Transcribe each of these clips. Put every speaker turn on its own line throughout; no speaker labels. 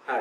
Hi.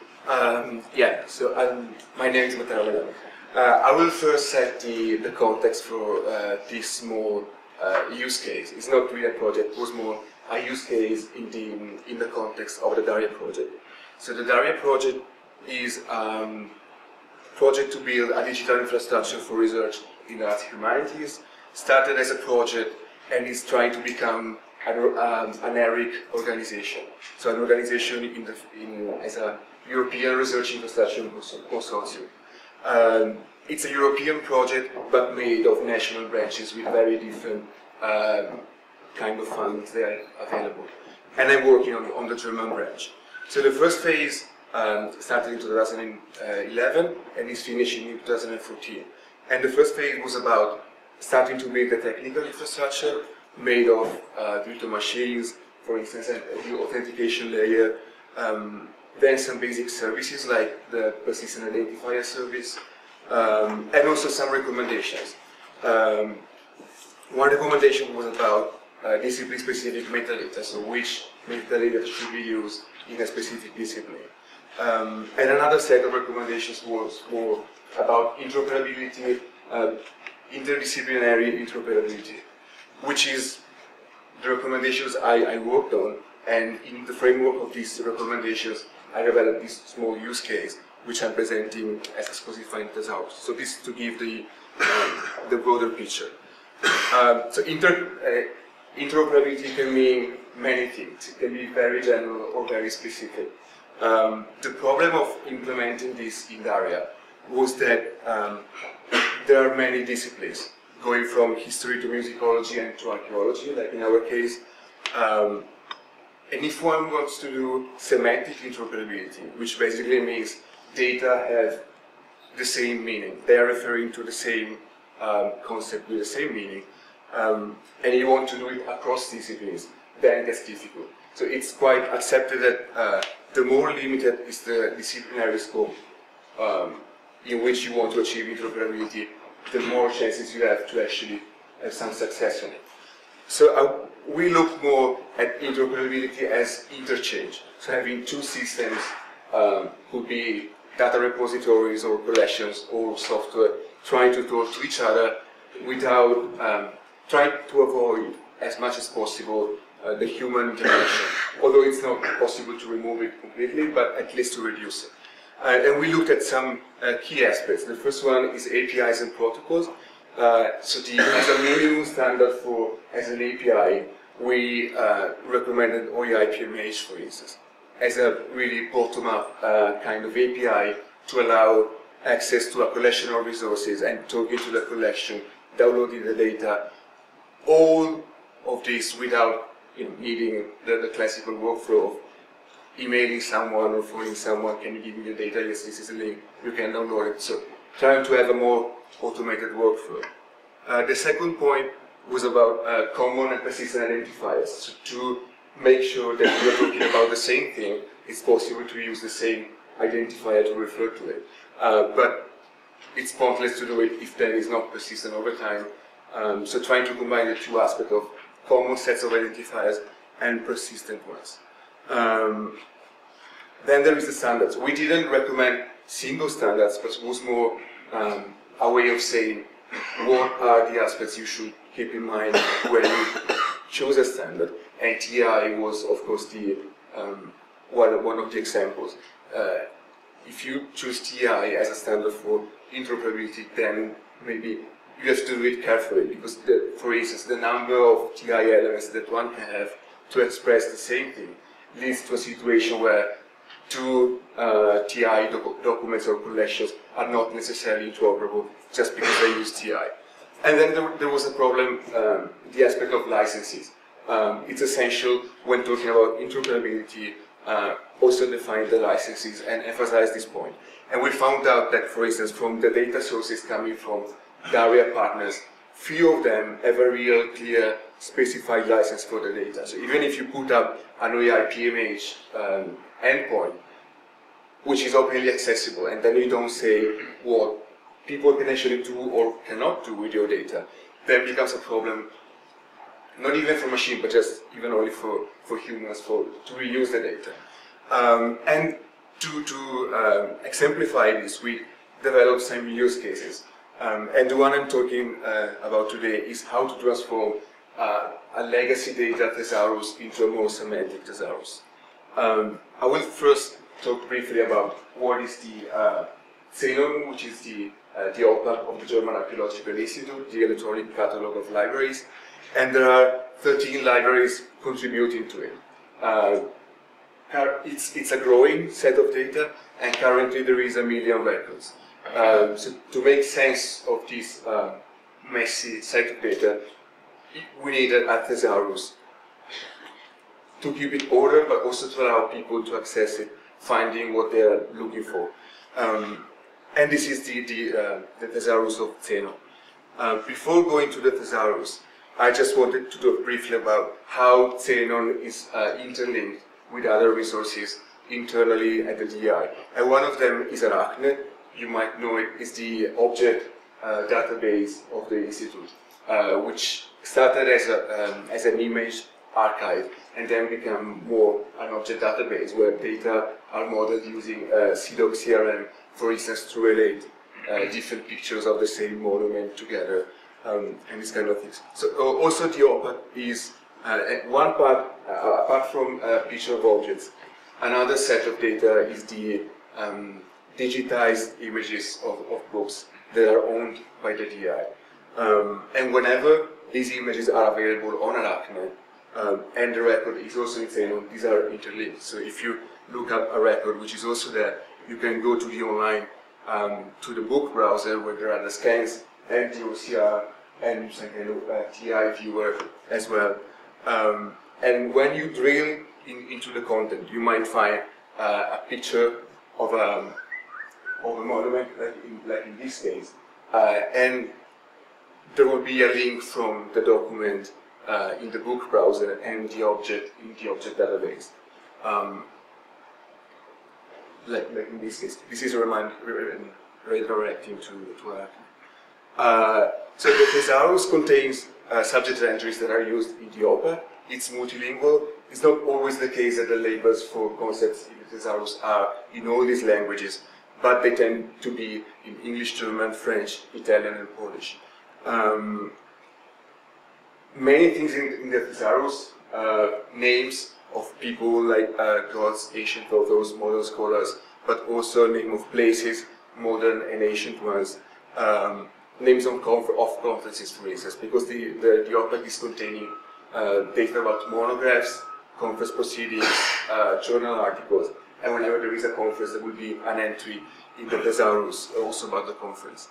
My name is Matteo. I will first set the context for this small use case. It's not really a project, it was more a use case in the context of the DARIAH project. So the DARIAH project is a project to build a digital infrastructure for research in arts and humanities. Started as a project and is trying to become an AHRC organization. So an organization as a European Research Infrastructure Consortium. It's a European project, but made of national branches with very different kind of funds that are available. And I'm working on the German branch. So the first phase started in 2011 and is finishing in 2014. And the first phase was about starting to build the technical infrastructure made of virtual machines, for instance, a new authentication layer, then some basic services like the persistent identifier service, and also some recommendations. One recommendation was about discipline-specific metadata, so which metadata should be used in a specific discipline. And another set of recommendations was more about interoperability, interdisciplinary interoperability, which is the recommendations I worked on, and in the framework of these recommendations, I developed this small use case, which I'm presenting as a SkOSifying thesaurus. So this is to give the broader picture. Interoperability can mean many things. It can be very general or very specific. The problem of implementing this in DARIAH was that there are many disciplines, going from history to musicology and to archaeology, like in our case. And if one wants to do semantic interoperability, which basically means data have the same meaning, they are referring to the same concept with the same meaning, and you want to do it across disciplines, then it gets difficult. So it's quite accepted that the more limited is the disciplinary scope in which you want to achieve interoperability, the more chances you have to actually have some success on it. So we look more at interoperability as interchange. So having two systems could be data repositories or collections or software trying to talk to each other without trying to avoid as much as possible the human intervention, although it's not possible to remove it completely, but at least to reduce it. And we looked at some key aspects. The first one is APIs and protocols. As a minimum standard for as an API, we recommended OAI-PMH, for instance, as a really bottom-up kind of API to allow access to a collection of resources and talking to the collection, downloading the data, all of this without needing the classical workflow of emailing someone or phoning someone, can you give me the data? Yes, this is a link, you can download it. So trying to have a more automated workflow. The second point was about common and persistent identifiers. So to make sure that we are talking about the same thing, it's possible to use the same identifier to refer to it. But it's pointless to do it if that is not persistent over time. So trying to combine the two aspects of common sets of identifiers and persistent ones. Then there is the standards. We didn't recommend single standards, but it was more a way of saying what are the aspects you should keep in mind when you choose a standard. And TI was, of course, the one of the examples. If you choose TI as a standard for interoperability, then maybe you have to do it carefully, because, for instance, the number of TI elements that one can have to express the same thing leads to a situation where two TI documents or collections are not necessarily interoperable just because they use TI. And then there was a problem, the aspect of licenses. It's essential when talking about interoperability, also define the licenses and emphasize this point. And we found out that, for instance, from the data sources coming from DARIAH partners, few of them have a real clear specified license for the data. So even if you put up an OAI-PMH endpoint, which is openly accessible, and then you don't say what people can actually do or cannot do with your data, then becomes a problem, not even for machine, but just even only for humans to reuse the data. And To exemplify this, we developed some use cases. And the one I'm talking about today is how to transform a legacy data thesaurus into a more semantic thesaurus. I will first talk briefly about what is the Xenon, which is the OPA of the German Archaeological Institute, the electronic catalog of libraries, and there are 13 libraries contributing to it. It's a growing set of data, and currently there is 1 million records. So to make sense of this messy set of data, we needed a thesaurus to keep it ordered, but also to allow people to access it, finding what they are looking for. And this is the thesaurus of Xenon. Before going to the thesaurus, I just wanted to talk briefly about how Xenon is interlinked with other resources internally at the DI. And one of them is Arachne. You might know it is the object database of the Institute, which started as an image archive and then became more an object database where data are modeled using CDOC CRM, for instance, to relate different pictures of the same monument together and these kind of things. So also the OPA is one part, apart from picture of objects, another set of data is the digitized images of books that are owned by the DI. And whenever these images are available on Arachne, and the record is also in Xenon, these are interlinked. So if you look up a record which is also there, you can go to the online, to the book browser where there are the scans and the OCR and some kind of TI viewer as well. And when you drill into the content, you might find a picture of a monument, like in this case, and there will be a link from the document in the book browser and the object in the object database. Like in this case, this is redirecting to Arachne. So the thesaurus contains subject entries that are used in the OPA. It's multilingual. It's not always the case that the labels for concepts in the thesaurus are in all these languages, but they tend to be in English, German, French, Italian, and Polish. Many things in the thesaurus, names of people like gods, ancient authors, modern scholars, but also name of places, modern and ancient ones, names of conferences, for instance, because the OPAC is containing data about monographs, conference proceedings, journal articles, and whenever there is a conference, there will be an entry in the thesaurus also about the conference.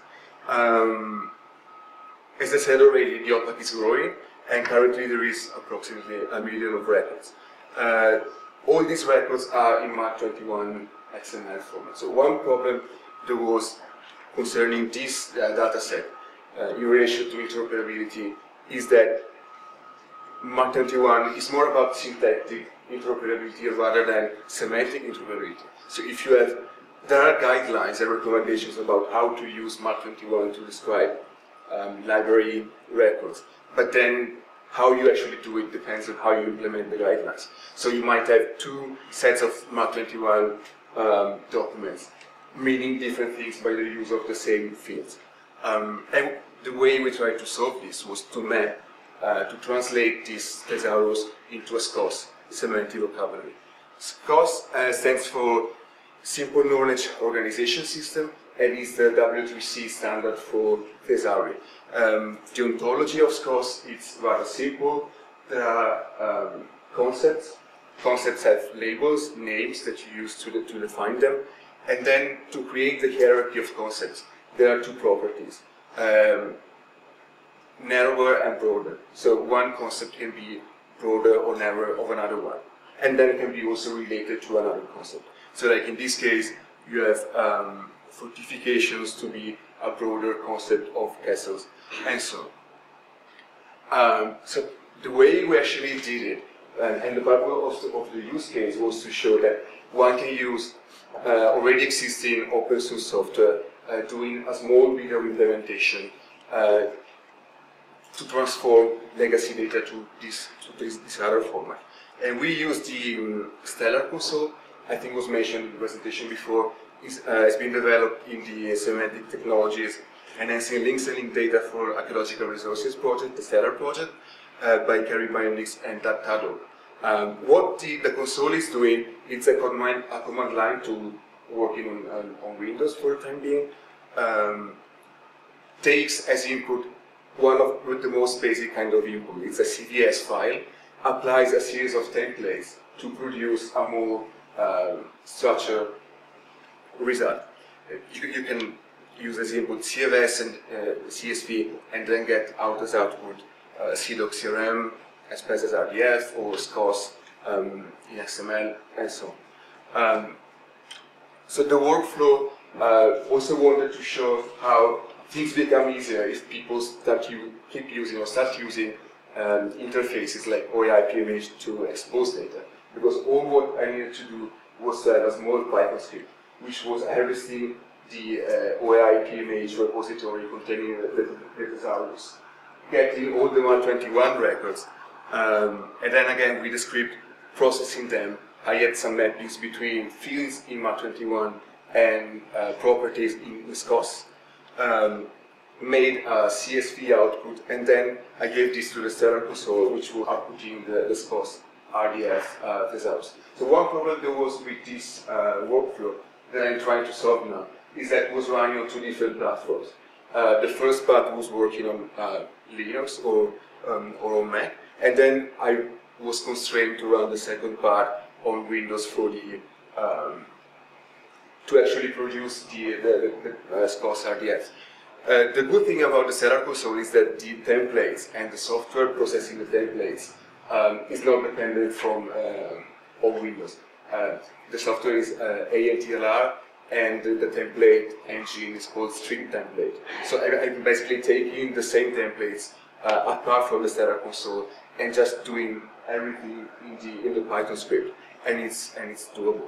As I said already, the OPAC is growing, and currently there is approximately 1 million of records. All these records are in MARC21 XML format. So one problem there was concerning this data set in relation to interoperability is that MARC21 is more about syntactic interoperability rather than semantic interoperability. So if you have, there are guidelines and recommendations about how to use MARC21 to describe library records, but then how you actually do it depends on how you implement the guidelines. So you might have two sets of MARC21 documents, meaning different things by the use of the same fields. And the way we tried to solve this was to map, to translate this thesaurus into a SKOS, semantic vocabulary. SKOS stands for Simple Knowledge Organization System, and is the W3C standard for thesauri. The ontology of SKOS is rather simple. There are concepts. Concepts have labels, names that you use to define them. And then to create the hierarchy of concepts, there are two properties, narrower and broader. So one concept can be broader or narrower of another one. And then it can be also related to another concept. So like in this case, you have fortifications to be a broader concept of castles, and so on. So the way we actually did it, and the purpose of the use case was to show that one can use already existing open source software, doing a small bit of implementation to transform legacy data to this other format. And we use the Stellar console, I think was mentioned in the presentation before, has been developed in the Semantic Technologies Enhancing Links and Link Data for Archaeological Resources project, the STELLAR project, by Ceri and Tudhope. What the console is doing, it's a command line tool working on Windows for the time being. Takes as input one of the most basic kind of input. It's a CVS file, applies a series of templates to produce a more structured result. You can use as input CFS and CSV and then get out as output CDOC CRM, expressed as RDF or SKOS in XML and so on. So the workflow also wanted to show how things become easier if people keep using interfaces like OAI-PMH to expose data. Because all what I needed to do was to have a small Python script, which was harvesting the OAI-PMH repository containing the thesaurus, getting all the 121 records, and then again with the script processing them. I had some mappings between fields in MAT21 and properties in SKOS. Made a CSV output, and then I gave this to the STELLAR console, which was outputting the SKOS RDF thesaurus. So one problem there was with this workflow that I'm trying to solve now is that it was running on 2 different platforms. The first part was working on Linux or on Mac, and then I was constrained to run the second part on Windows for the to actually produce the SKOS RDF. The good thing about the STELLAR console is that the templates and the software processing the templates is not dependent from on Windows. The software is ANTLR, and the template engine is called String Template. So I'm basically taking the same templates apart from the STELLAR console and just doing everything in the Python script, and it's doable.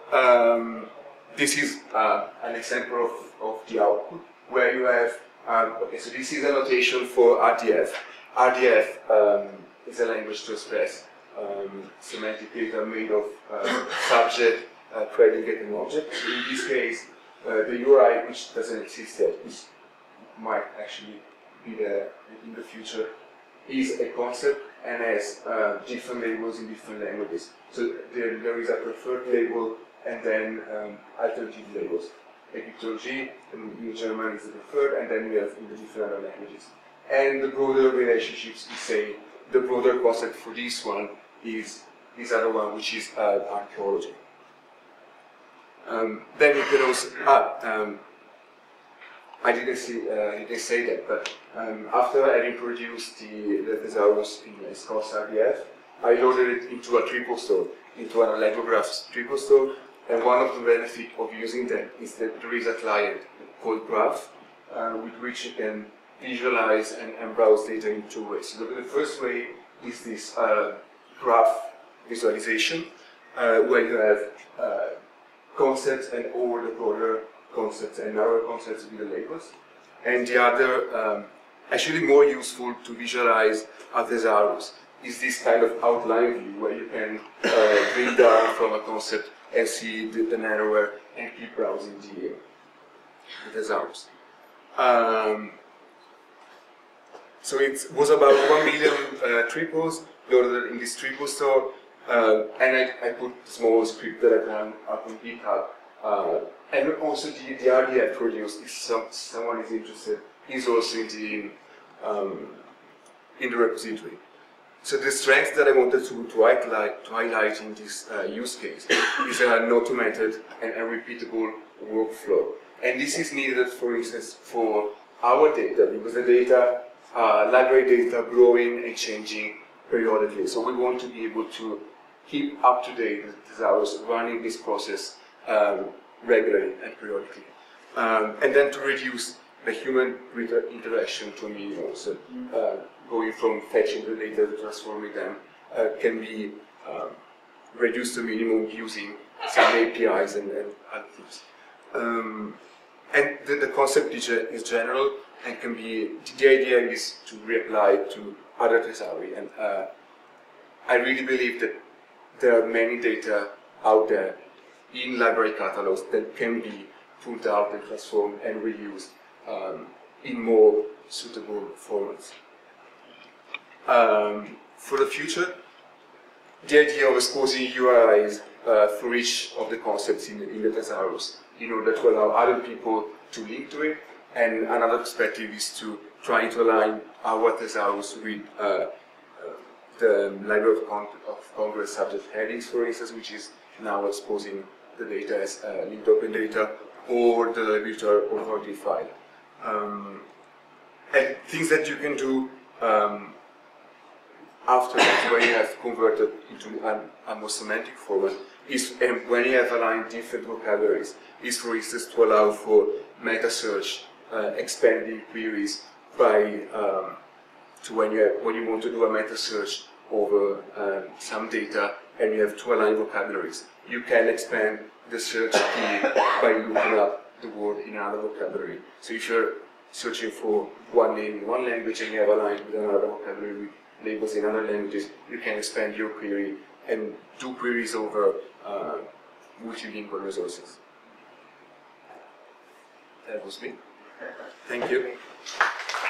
This is an example of the output where you have, okay, so this is a notation for RDF. RDF is a language to express semantic data made of subject, predicate, and object. So in this case, the URI, which doesn't exist yet, which might actually be there in the future, is a concept and has different labels in different languages. So there is a preferred label and then alternative labels. Archaeology in German is the preferred, and then we have in the different other languages. And the broader relationships is saying the broader concept for this one is this other one, which is archaeology. Then you can also I didn't say that, but after having produced the thesaurus in SKOS RDF, I loaded it into a triple store, into an allegro-graphs triple store. And one of the benefits of using that is that there is a client called Graph, with which you can visualize and browse data in 2 ways. So the first way is this graph visualization, where you have concepts and all the broader concepts and narrow concepts with the labels. And the other, actually more useful to visualize a thesaurus, is this kind of outline view where you can drill down from a concept and see the narrower and keep browsing the thesaurus. So it was about 1 million triples loaded in this triple store, and I put small script that I've done up on GitHub. And also the RDF produced, if someone is interested, is also in the repository. So the strength that I wanted to highlight in this use case is an automated and a repeatable workflow. And this is needed, for instance, for our data, because the data, library data, growing and changing periodically. So we want to be able to keep up to date the thesaurus, running this process regularly and periodically. And then to reduce the human interaction to a minimum. So going from fetching the data to transforming them can be reduced to a minimum using some APIs and other things. And the concept is general and can be, the idea is to reapply to other thesauri. And I really believe that there are many data out there in library catalogs that can be pulled out and transformed and reused in more suitable formats. For the future, the idea of exposing URIs for each of the concepts in the thesaurus in order to allow other people to link to it, and another perspective is to try to align our thesaurus with the Library of Congress subject headings, for instance, which is now exposing the data as linked open data, or the virtual authority file. And things that you can do after that, when you have converted into a more semantic format, is when you have aligned different vocabularies, is for instance to allow for meta search, expanding queries by to when you want to do a meta search over some data and you have to align vocabularies. You can expand the search key by looking up the word in another vocabulary. So if you're searching for one name in one language and you have aligned with another vocabulary with labels in other languages, you can expand your query and do queries over multilingual resources. That was me. Thank you.